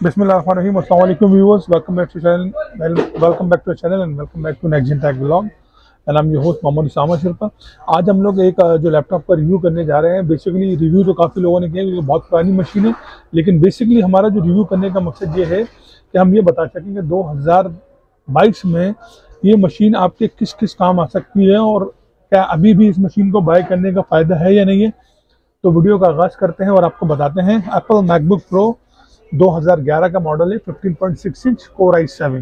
Bismillahirrahmanirrahim. Assalamu alaikum viewers. Welcome back to channel. Welcome back to the channel and welcome back to Next Gen Tech Vlog. And I'm your host Mohammad Usama Sherpa. आज हम लोग एक जो laptop का review करने जा रहे हैं। बेसिकली रिव्यू तो काफ़ी लोगों ने किया क्योंकि बहुत पुरानी मशीन है, लेकिन बेसिकली हमारा जो रिव्यू करने का मकसद ये है कि हम ये बता सकेंगे 2022 में ये मशीन आपके किस किस काम आ सकती है और क्या अभी भी इस मशीन को बाय करने का फ़ायदा है या नहीं है। तो वीडियो का आगाज़ करते हैं और आपको बताते हैं। एप्पल मैकबुक प्रो 2011 का मॉडल है, 15.6 इंच कोर i7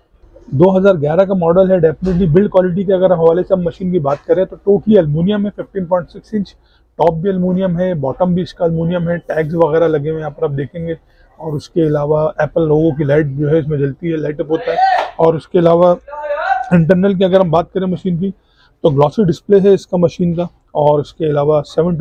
2011 का मॉडल है। डेफिनेटली बिल्ड क्वालिटी के अगर हवाले से हम मशीन की बात करें तो टोटली एल्युमिनियम है, 15.6 इंच टॉप भी एल्युमिनियम है, बॉटम भी इसका एल्युमिनियम है, टैग्स वगैरह लगे हुए हैं यहाँ पर आप देखेंगे। और उसके अलावा एप्पल लोगो की लाइट जो है इसमें जलती है, लाइट अप होता है। और उसके अलावा इंटरनल की अगर हम बात करें मशीन की तो ग्लॉसी डिस्प्ले है इसका मशीन का, और उसके अलावा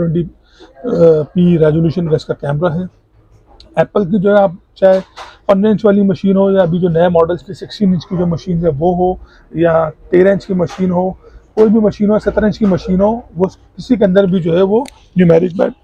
720p रेजोल्यूशन का इसका कैमरा है। एप्पल की जो है आप चाहे 15 इंच वाली मशीन हो या अभी जो नए मॉडल्स की 16 इंच की जो मशीन है वो हो या 13 इंच की मशीन हो, कोई भी मशीन हो, 17 इंच की मशीन हो, वो किसी के अंदर भी जो है वो न्यूमेरिक मैट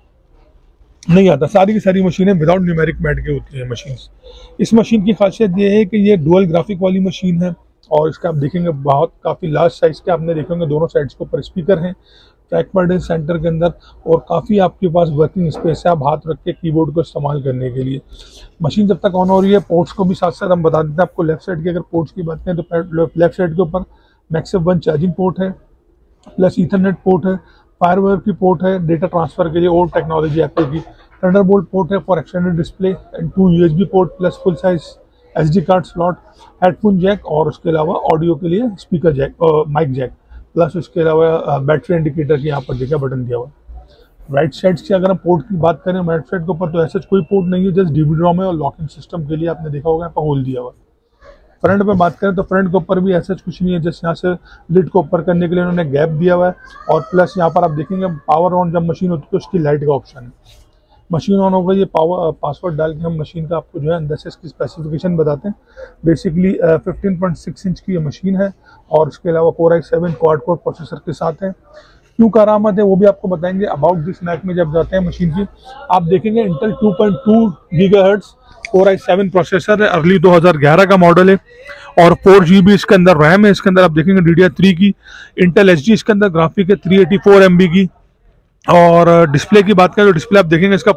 नहीं आता। सारी की सारी मशीनें विदाउट न्यूमेरिक मैट की होती हैं मशीन। इस मशीन की खासियत ये है कि ये डुअल ग्राफिक वाली मशीन है और इसका आप देखेंगे बहुत काफ़ी लार्ज साइज़ के आपने देखेंगे दोनों साइड्स के ऊपर स्पीकर हैं ट्रैकपैड है सेंटर के अंदर, और काफ़ी आपके पास वर्किंग स्पेस है आप हाथ रख के कीबोर्ड को इस्तेमाल करने के लिए। मशीन जब तक ऑन हो रही है पोर्ट्स को भी साथ साथ हम बता देते हैं आपको। लेफ्ट साइड की अगर पोर्ट्स की बात करें तो लेफ्ट साइड के ऊपर मैक्सिम 1 चार्जिंग पोर्ट है, प्लस ईथरनेट पोर्ट है, फायरवेयर की पोर्ट है डेटा ट्रांसफर के लिए, ओल्ड टेक्नोलॉजी एप्पल की। थंडरबोल्ट पोर्ट है for extended display and 2 USB port plus full size SD card slot, headphone jack और उसके अलावा ऑडियो के लिए speaker jack, mic jack, plus उसके अलावा बैटरी इंडिकेटर की यहाँ पर देखा बटन दिया हुआ। राइट साइड से अगर हम पोर्ट की बात करें राइट साइड के ऊपर तो ऐसा कोई पोर्ट नहीं है, जस्ट DVD रोम है और लॉकिंग सिस्टम के लिए आपने देखा होगा यहाँ पर होल दिया हुआ। फ्रंट पे बात करें तो फ्रंट के ऊपर भी ऐसा कुछ नहीं है, जस्ट यहाँ से लिड को ऊपर करने के लिए उन्होंने गैप दिया हुआ है। और प्लस यहाँ पर आप देखेंगे पावर ऑन जब मशीन होती है तो उसकी लाइट का ऑप्शन है। मशीन ऑन होगा ये पासवर्ड डाल के हम मशीन का आपको जो है अंदर से इसकी स्पेसिफिकेशन बताते हैं। बेसिकली 15.6 इंच की ये मशीन है और इसके अलावा core i7 quad core processor के साथ है। क्यों करामत है वो भी आपको बताएंगे। अबाउट दिस मैक में जब जाते हैं मशीन की आप देखेंगे Intel 2.2 GHz core i7 processor है, अर्ली 2011 का मॉडल है और 4 GB इसके अंदर रैम है। इसके अंदर आप देखेंगे DDR3 की इंटेल HD इसके अंदर ग्राफिक है 384 MB की। और डिस्प्ले की बात करें तो डिस्प्ले आप देखेंगे इसका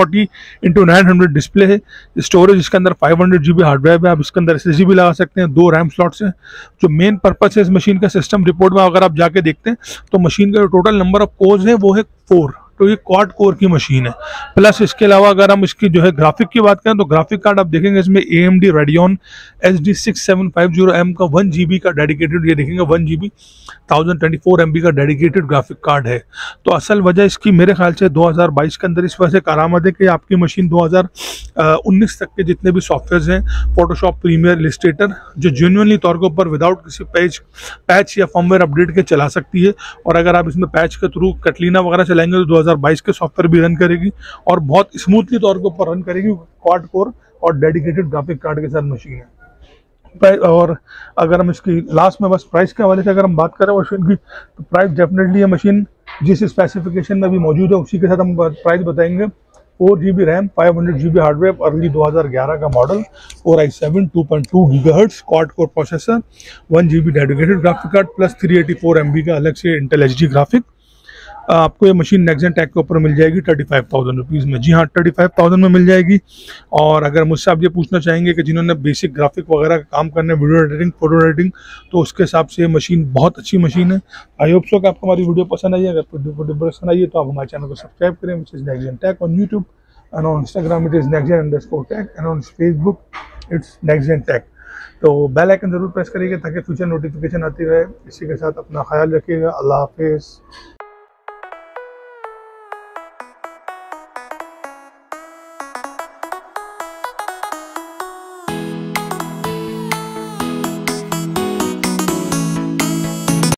1440x900 डिस्प्ले है। स्टोरेज इसके अंदर 500 GB हार्ड ड्राइव है, आप इसके अंदर SSD भी लगा सकते हैं, 2 रैम स्लॉट्स हैं। जो मेन पर्पस है इस मशीन का सिस्टम रिपोर्ट में अगर आप जाके देखते हैं तो मशीन का जो टोटल नंबर ऑफ कोर्स है वो है 4, तो ये क्वाड कोर की मशीन है। प्लस इसके अलावा अगर हम इसकी जो है ग्राफिक की बात करें तो ग्राफिक कार्ड आप देखेंगे इसमें AMD Radeon HD 6750M का 1 GB का डेडिकेटेड, ये देखेंगे 1 GB 1024 MB का डेडिकेटेड ग्राफिक कार्ड है। तो असल वजह इसकी मेरे ख्याल से 2022 के अंदर इस वजह से करामत है कि आपकी मशीन 2019 तक के जितने भी सॉफ्टवेयर हैं फोटोशॉप, प्रीमियर, इलस्ट्रेटर जो जेन्युइनली तौर के ऊपर विदाउट किसी पैच या फर्मवेयर अपडेट के चला सकती है। और अगर आप इसमें पैच के थ्रू कटलीना वगैरह चलाएंगे तो 2022 के सॉफ्टवेयर भी रन करेगी और बहुत स्मूथली तौर के ऊपर रन करेगी। क्वाड कोर और डेडिकेटेड ग्राफिक कार्ड के साथ मशीन है। और अगर हम इसकी लास्ट में बस प्राइस के हवाले से अगर हम बात करें मशीन की तो प्राइस डेफिनेटली ये मशीन जिस स्पेसिफिकेशन में भी मौजूद है उसी के साथ हम प्राइस बताएंगे। 4 GB RAM, 500 GB hardware, early 2011 का model, core i7 2.2 GHz quad core processor, 1 GB dedicated graphic card plus 384 MB का अलग से इंटेल HD ग्राफिक। आपको ये मशीन नेक्स्ट जेन टेक के ऊपर मिल जाएगी 35,000 रुपीज़ में। जी हाँ, 35,000 में मिल जाएगी। और अगर मुझसे आप ये पूछना चाहेंगे कि जिन्होंने बेसिक ग्राफिक वगैरह का काम करना है, वीडियो एडिटिंग, फोटो एडिटिंग, तो उसके हिसाब से ये मशीन बहुत अच्छी मशीन है। आई होप सो कि आपको हमारी वीडियो पसंद आई है। अगर वीडियो पसंद आई है तो आप हमारे चैनल को सब्सक्राइब करें, which is next gen tech on YouTube and on Instagram it is nextgen_tech and on Facebook it's next gen tech. तो बेल आइकन जरूर प्रेस करिएगा ताकि फ्यूचर नोटिफिकेशन आती रहे। इसी के साथ अपना ख्याल रखिएगा। अल्लाह हाफिज़।